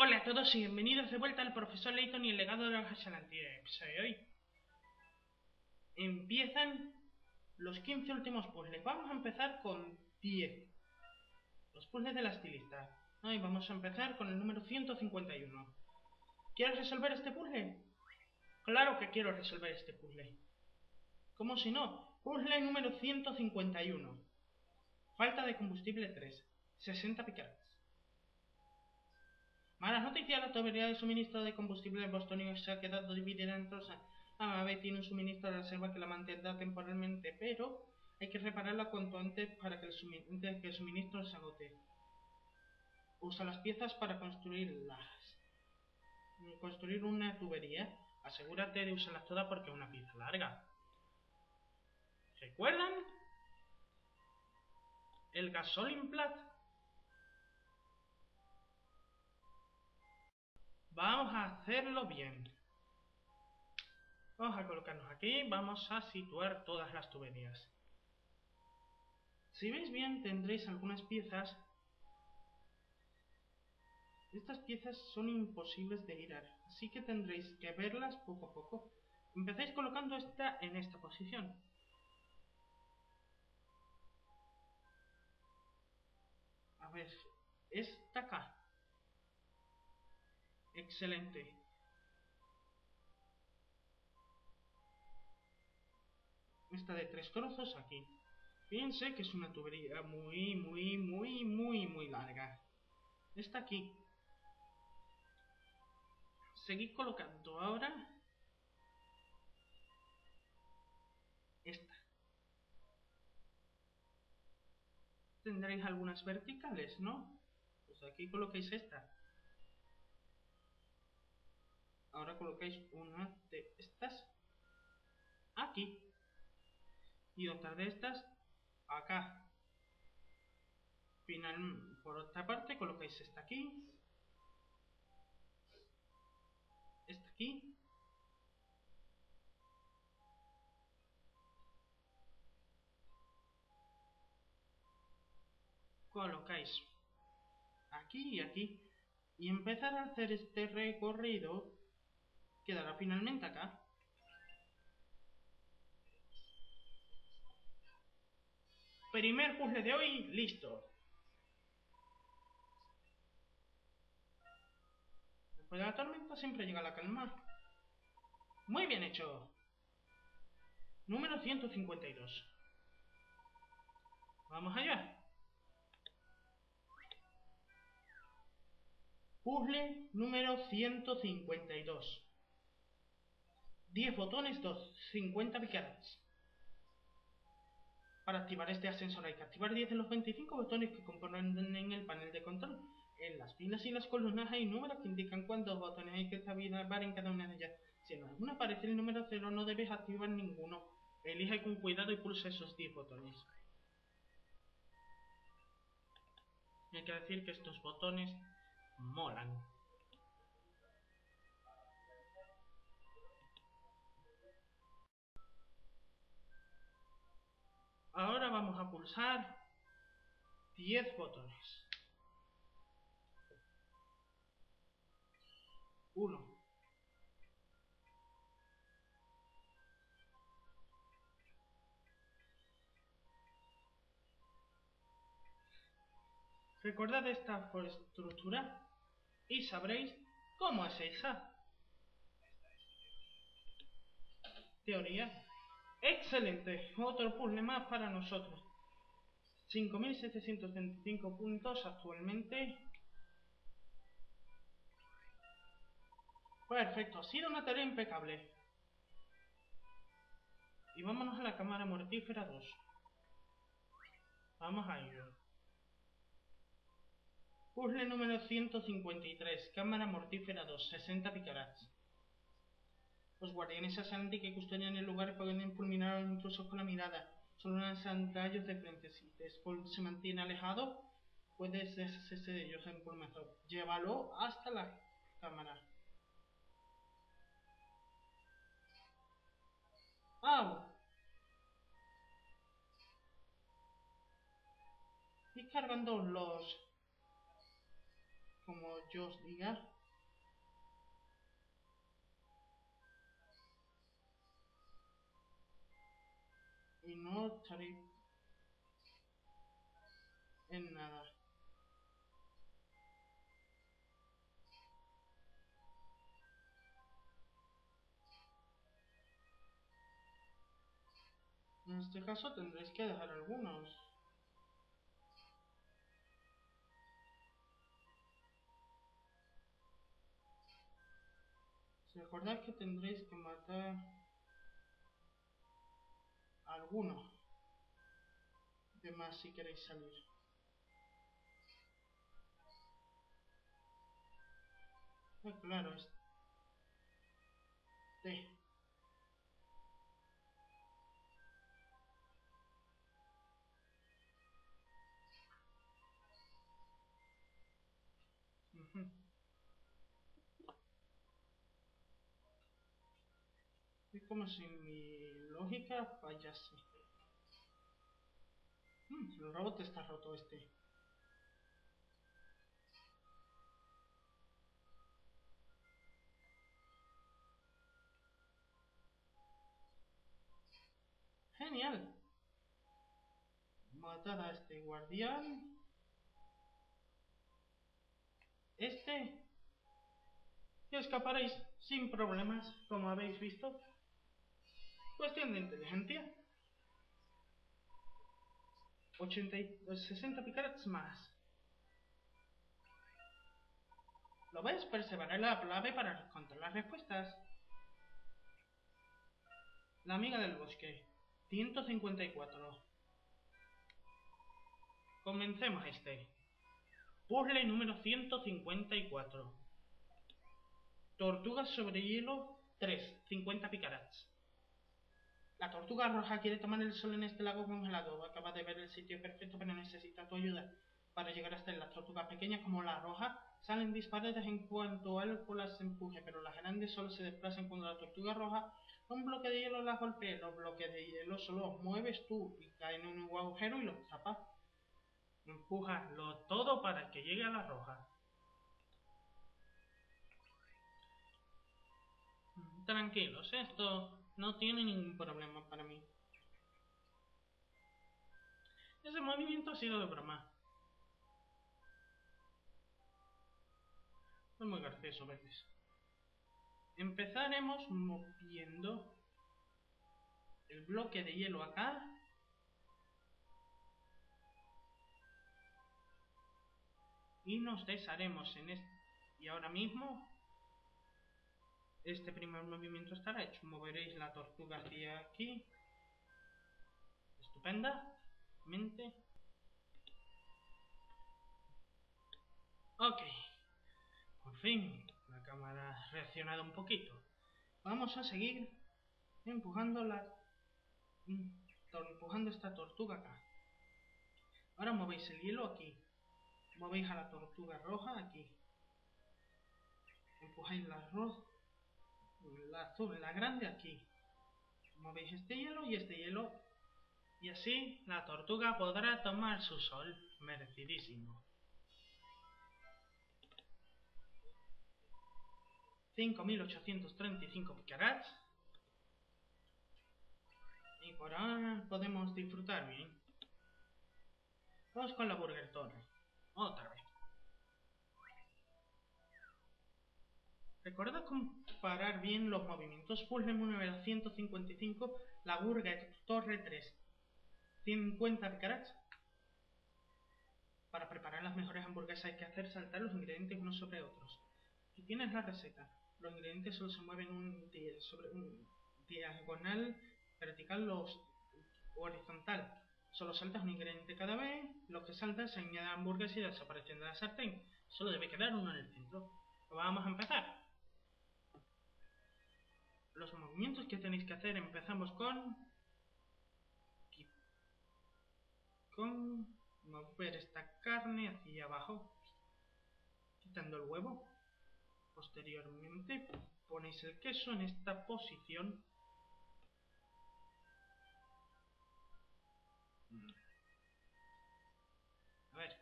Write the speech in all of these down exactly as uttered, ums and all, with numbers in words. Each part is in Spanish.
Hola a todos y bienvenidos de vuelta al profesor Layton y el legado de los Ashalantíes. Episodio de hoy. Empiezan los quince últimos puzzles. Vamos a empezar con diez. Los puzzles de la estilista. Y vamos a empezar con el número ciento cincuenta y uno. ¿Quieres resolver este puzzle? Claro que quiero resolver este puzzle. ¿Cómo si no? Puzzle número ciento cincuenta y uno. Falta de combustible tres. sesenta picadas. Malas noticias, la tubería de suministro de combustible bostonio se ha quedado dividida en dos. La nave tiene un suministro de reserva que la mantendrá temporalmente, pero hay que repararla cuanto antes para que el, antes que el suministro se agote. Usa las piezas para construirlas. Construir una tubería. Asegúrate de usarlas todas porque es una pieza larga. ¿Recuerdan? El gasoline plat. Vamos a hacerlo bien. Vamos a colocarnos aquí, vamos a situar todas las tuberías. Si veis bien, tendréis algunas piezas. Estas piezas son imposibles de girar, así que tendréis que verlas poco a poco. Empezáis colocando esta en esta posición. A ver, esta acá. Excelente. Esta de tres trozos aquí. Fíjense que es una tubería muy, muy, muy, muy, muy larga. Esta aquí. Seguid colocando ahora esta. Tendréis algunas verticales, ¿no? Pues aquí colocáis esta. Ahora colocáis una de estas aquí. Y otra de estas acá. Final, por otra parte colocáis esta aquí. Esta aquí. Colocáis aquí y aquí. Y empezar a hacer este recorrido. Quedará finalmente acá. Primer puzzle de hoy, listo. Después de la tormenta siempre llega la calma. Muy bien hecho. Número ciento cincuenta y dos. Vamos allá. Puzzle número ciento cincuenta y dos. diez botones, dos, cincuenta picadas. Para activar este ascensor hay que activar diez de los veinticinco botones que componen el panel de control. En las filas y las columnas hay números que indican cuántos botones hay que activar en cada una de ellas. Si en alguna aparece el número cero, no debes activar ninguno. Elige con cuidado y pulsa esos diez botones. Y hay que decir que estos botones molan. Ahora vamos a pulsar diez botones. uno. Recordad esta estructura y sabréis cómo es esa teoría. Excelente, otro puzzle más para nosotros. cinco mil setecientos veinticinco puntos actualmente. Perfecto, ha sido una tarea impecable. Y vámonos a la cámara mortífera dos. Vamos a ello. Puzzle número ciento cincuenta y tres, cámara mortífera dos, sesenta picadas. Los guardianes asaltantes que custodian el lugar pueden fulminar a los intrusos con la mirada. Solo lanzan rayos de frente. Si Deadpool se mantiene alejado, puedes deshacerse de ellos en por mejor. Llévalo hasta la cámara. ¡Ah! Y cargando los... como yo os diga. y no estaréis en nada. En este caso tendréis que dejar algunos. Recordad que tendréis que matar algunos de más si queréis salir. Ah, claro, este. Uh-huh. Es como si mi lógica fallase. Hmm, el robot está roto este. Genial. Matad a este guardián. Este. Y escaparéis sin problemas, como habéis visto. Cuestión de inteligencia. ochenta y sesenta picarats más. ¿Lo ves? Perseverar la clave para encontrar las respuestas. La amiga del bosque. ciento cincuenta y cuatro. Comencemos este. Puzzle número ciento cincuenta y cuatro. Tortugas sobre hielo tres. cincuenta picarats. La tortuga roja quiere tomar el sol en este lago congelado. Acaba de ver el sitio perfecto, pero necesita tu ayuda. Para llegar hasta él, las tortugas pequeñas como la roja salen disparadas en cuanto algo las empuje, pero las grandes solo se desplazan cuando la tortuga roja un bloque de hielo las golpea. Los bloques de hielo solo los mueves tú y caen en un agujero y los tapas. Empújalo todo para que llegue a la roja. Tranquilos, esto no tiene ningún problema para mí. Ese movimiento ha sido de broma. Es muy gracioso a veces. Empezaremos moviendo el bloque de hielo acá. Y nos desharemos en este. Y ahora mismo este primer movimiento estará hecho. Moveréis la tortuga hacia aquí. Estupendamente. Ok. Por fin la cámara ha reaccionado un poquito. Vamos a seguir empujando la... empujando esta tortuga acá. Ahora movéis el hielo aquí. Movéis a la tortuga roja aquí. Empujáis la roja, la azul, la grande aquí. Movéis este hielo y este hielo. Y así la tortuga podrá tomar su sol merecidísimo. cinco mil ochocientos treinta y cinco picarats. Y por ahora podemos disfrutar bien. Vamos con la Burger Torre. Otra vez. Recuerda comparar bien los movimientos. Puzzle número ciento cincuenta y cinco. La Burger Torre tres. cincuenta picarats. Para preparar las mejores hamburguesas hay que hacer saltar los ingredientes unos sobre otros. Aquí tienes la receta. Los ingredientes solo se mueven un sobre un diagonal, vertical o horizontal. Solo saltas un ingrediente cada vez. Lo que saltas se añade a hamburguesa y desaparecen de la sartén. Solo debe quedar uno en el centro. Vamos a empezar. Los movimientos que tenéis que hacer, empezamos con... con mover esta carne hacia abajo, quitando el huevo. Posteriormente ponéis el queso en esta posición. A ver.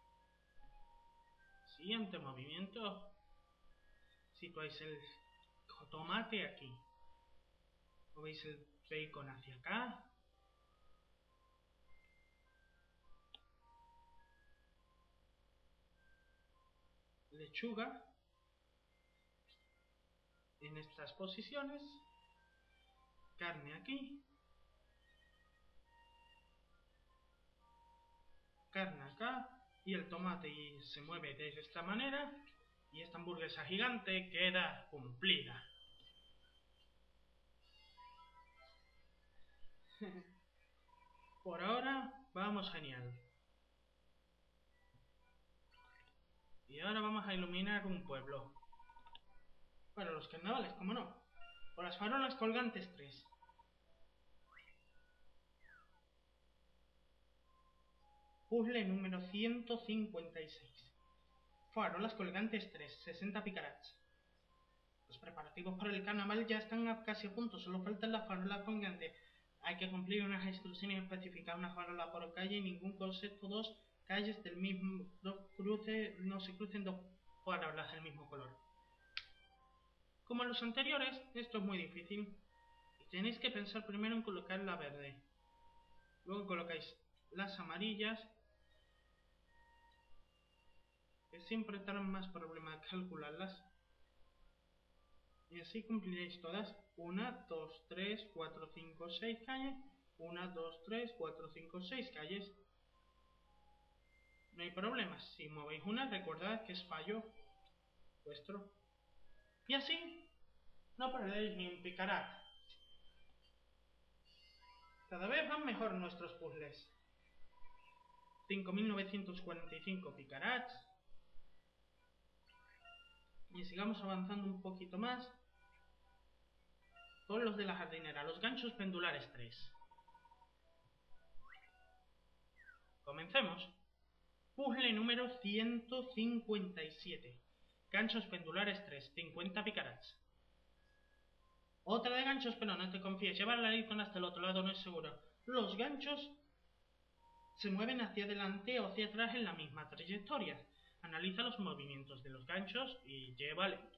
Siguiente movimiento. Situáis el tomate aquí. Movéis el bacon hacia acá. lechuga en estas posiciones, carne aquí, carne acá, y el tomate y se mueve de esta manera, y esta hamburguesa gigante queda cumplida. Por ahora vamos genial. Y ahora vamos a iluminar un pueblo. Para los carnavales, como no. Por las farolas colgantes tres. Puzzle número ciento cincuenta y seis. Farolas colgantes tres, sesenta picarats. Los preparativos para el carnaval ya están a casi a punto, solo faltan las farolas colgantes. Hay que cumplir unas instrucciones especificadas, una farola por calle y ningún concepto, dos calles del mismo, dos cruces, no se crucen dos farolas del mismo color. Como en los anteriores, esto es muy difícil. Tenéis que pensar primero en colocar la verde. Luego colocáis las amarillas, que siempre tendrán más problemas de calcularlas. Y así cumpliréis todas. una, dos, tres, cuatro, cinco, seis calles. una, dos, tres, cuatro, cinco, seis calles. No hay problema. Si movéis una, recordad que es fallo vuestro. Y así no perdéis ni un picarat. Cada vez van mejor nuestros puzzles. cinco mil novecientos cuarenta y cinco picarats. Y sigamos avanzando un poquito más con los de la jardinera, los ganchos pendulares tres. Comencemos. Puzzle número ciento cincuenta y siete. Ganchos pendulares tres, cincuenta picarats. Otra de ganchos, pero no te confíes, llevar la Ayrton hasta el otro lado no es seguro. Los ganchos se mueven hacia adelante o hacia atrás en la misma trayectoria. Analiza los movimientos de los ganchos y lleva lento.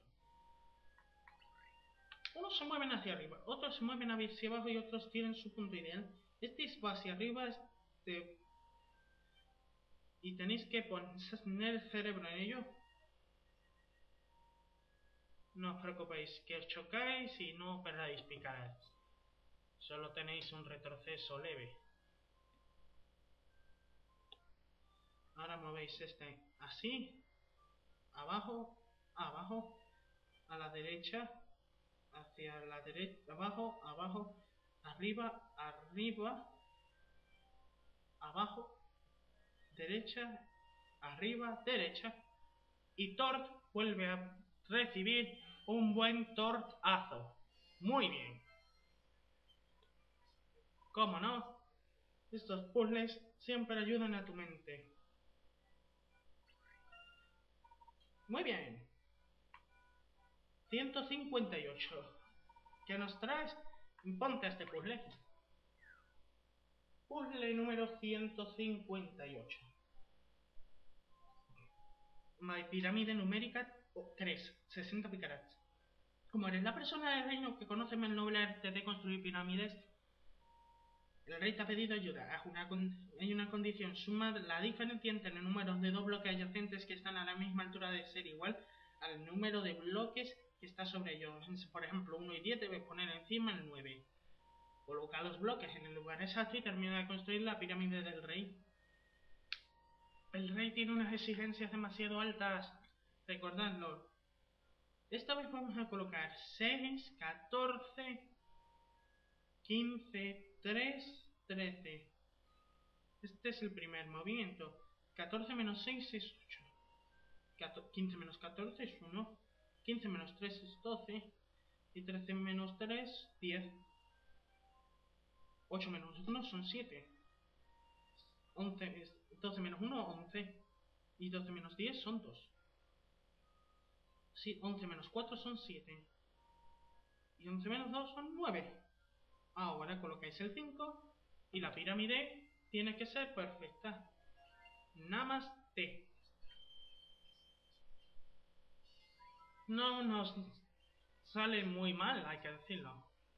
Unos se mueven hacia arriba, otros se mueven hacia abajo y otros tienen su punto ideal. Este va hacia arriba, este... y tenéis que poner el cerebro en ello. No os preocupéis, que os chocáis y no perdáis picarats. Solo tenéis un retroceso leve. Ahora movéis este así, abajo, abajo, a la derecha, hacia la derecha, abajo, abajo, arriba, arriba, abajo, derecha, arriba, derecha. Y Tort vuelve a recibir un buen tortazo. Muy bien. ¿Cómo no? Estos puzzles siempre ayudan a tu mente. Muy bien. ciento cincuenta y ocho. ¿Qué nos traes? Ponte a este puzzle. Puzzle número ciento cincuenta y ocho. My pirámide numérica tres, sesenta picarats. Como eres la persona del reino que conoce el noble arte de construir pirámides, el rey te ha pedido ayuda. Una hay una condición: suma la diferencia entre los números de dos bloques adyacentes que están a la misma altura de ser igual al número de bloques que está sobre ellos. Por ejemplo, uno y diez debes poner encima el nueve. Coloca los bloques en el lugar exacto y termina de construir la pirámide del rey. El rey tiene unas exigencias demasiado altas, recordadlo. Esta vez vamos a colocar seis, catorce, quince, tres, trece. Este es el primer movimiento. catorce menos seis es ocho. quince menos catorce es uno. quince menos tres es doce. Y trece menos tres, diez. ocho menos uno son siete. once es, doce menos uno, once. Y doce menos diez son dos. once menos cuatro son siete. Y once menos dos son nueve. Ahora colocáis el cinco. Y la pirámide tiene que ser perfecta. Namaste. No nos sale muy mal, hay que decirlo.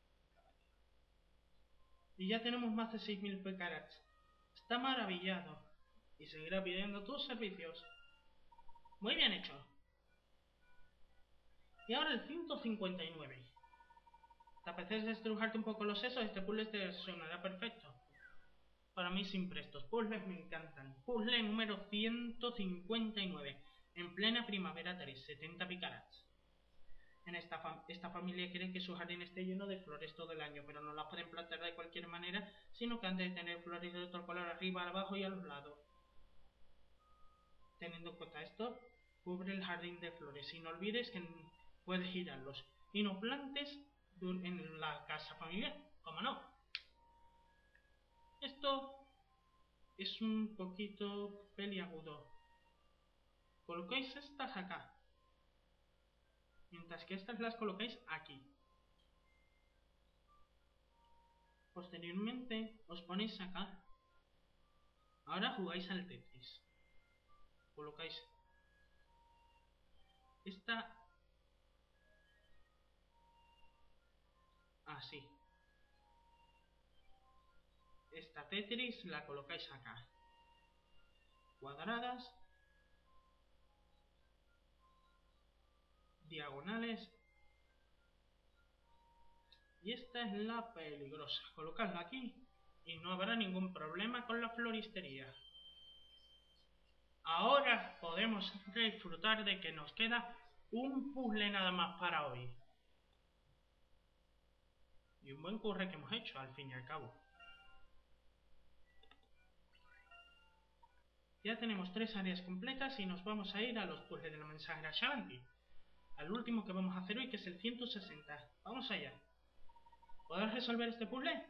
Y ya tenemos más de seis mil picarats. Está maravillado. Y seguirá pidiendo tus servicios. Muy bien hecho. Y ahora el ciento cincuenta y nueve. ¿Te apetece estrujarte un poco los sesos? Este puzzle te sonará perfecto. Para mí siempre estos puzzles me encantan. Puzzle número ciento cincuenta y nueve. En plena primavera tenéis setenta picarats. En esta, fam esta familia quiere que su jardín esté lleno de flores todo el año, pero no las pueden plantar de cualquier manera, sino que han de tener flores de otro color arriba, abajo y a los lados. Teniendo en cuenta esto, cubre el jardín de flores y no olvides que puedes girarlos y no plantes en la casa familiar, como no. Esto es un poquito peliagudo. Colocáis estas acá, mientras que estas las colocáis aquí. Posteriormente os ponéis acá. Ahora jugáis al Tetris. Colocáis esta así. Esta Tetris la colocáis acá. Cuadradas, diagonales. Y esta es la peligrosa. Colocadla aquí y no habrá ningún problema con la floristería. Ahora podemos disfrutar de que nos queda un puzzle nada más para hoy. Y un buen curre que hemos hecho, al fin y al cabo. Ya tenemos tres áreas completas y nos vamos a ir a los puzzles de la mensajera Ashalanti. Al último que vamos a hacer hoy, que es el ciento sesenta. Vamos allá. ¿Podrás resolver este puzzle?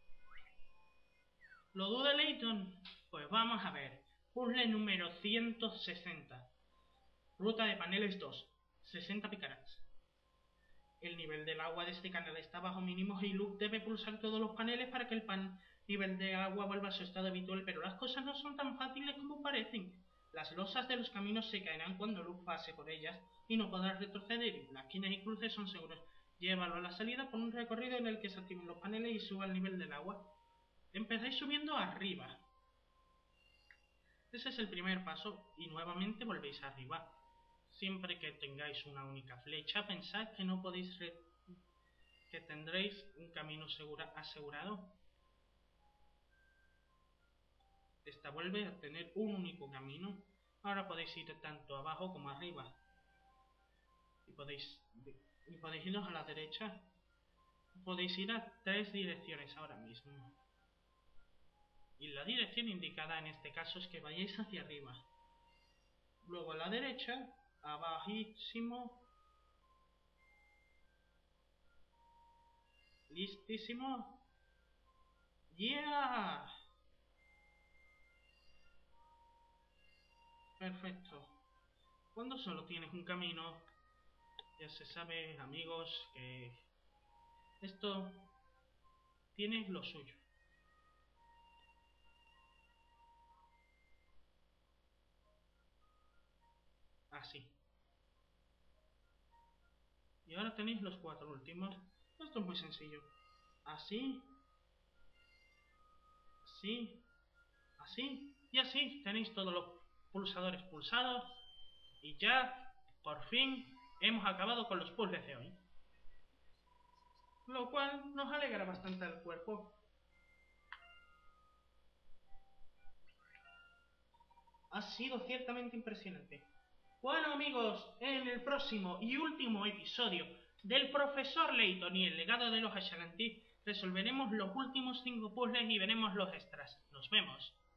¿Lo duda, Layton? Pues vamos a ver. Puzzle número ciento sesenta. Ruta de paneles dos. sesenta picarats. El nivel del agua de este canal está bajo mínimos y Luke debe pulsar todos los paneles para que el pan nivel de agua vuelva a su estado habitual, pero las cosas no son tan fáciles como parecen. Las losas de los caminos se caerán cuando Luke pase por ellas y no podrá retroceder, y las esquinas y cruces son seguros. Llévalo a la salida por un recorrido en el que se activen los paneles y suba el nivel del agua. Empezáis subiendo arriba. Ese es el primer paso y nuevamente volvéis arriba. Siempre que tengáis una única flecha, pensad que no podéis que tendréis un camino segura asegurado. Esta vuelve a tener un único camino. Ahora podéis ir tanto abajo como arriba. Y podéis, y podéis iros a la derecha. Podéis ir a tres direcciones ahora mismo. Y la dirección indicada en este caso es que vayáis hacia arriba. Luego a la derecha, abajísimo. Listísimo. ¡Yeah! Perfecto. Cuando solo tienes un camino, ya se sabe, amigos, que esto tiene lo suyo. Así. Y ahora tenéis los cuatro últimos. Esto es muy sencillo. Así. Así. Así. Y así tenéis todos los pulsadores pulsados. Y ya, por fin, hemos acabado con los puzzles de hoy. Lo cual nos alegra bastante al cuerpo. Ha sido ciertamente impresionante. Bueno amigos, en el próximo y último episodio del Profesor Layton y el legado de los Ashalanti resolveremos los últimos cinco puzzles y veremos los extras. Nos vemos.